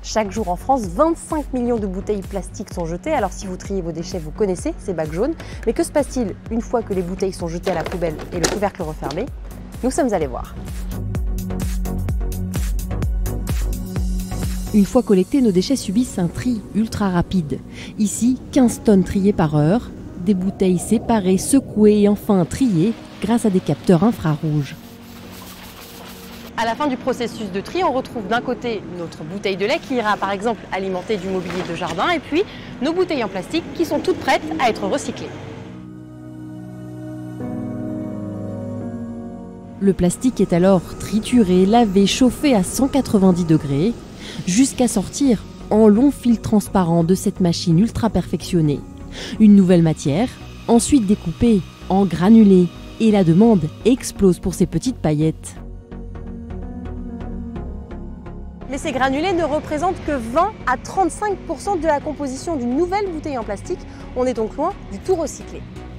Chaque jour en France, 25 millions de bouteilles plastiques sont jetées. Alors si vous triez vos déchets, vous connaissez ces bacs jaunes. Mais que se passe-t-il une fois que les bouteilles sont jetées à la poubelle et le couvercle refermé? Nous sommes allés voir. Une fois collectés, nos déchets subissent un tri ultra rapide. Ici, 15 tonnes triées par heure, des bouteilles séparées, secouées et enfin triées grâce à des capteurs infrarouges. À la fin du processus de tri, on retrouve d'un côté notre bouteille de lait qui ira par exemple alimenter du mobilier de jardin et puis nos bouteilles en plastique qui sont toutes prêtes à être recyclées. Le plastique est alors trituré, lavé, chauffé à 190 degrés jusqu'à sortir en long fil transparent de cette machine ultra perfectionnée. Une nouvelle matière, ensuite découpée en granulés et la demande explose pour ces petites paillettes. Mais ces granulés ne représentent que 20 à 35% de la composition d'une nouvelle bouteille en plastique. On est donc loin du tout recyclé.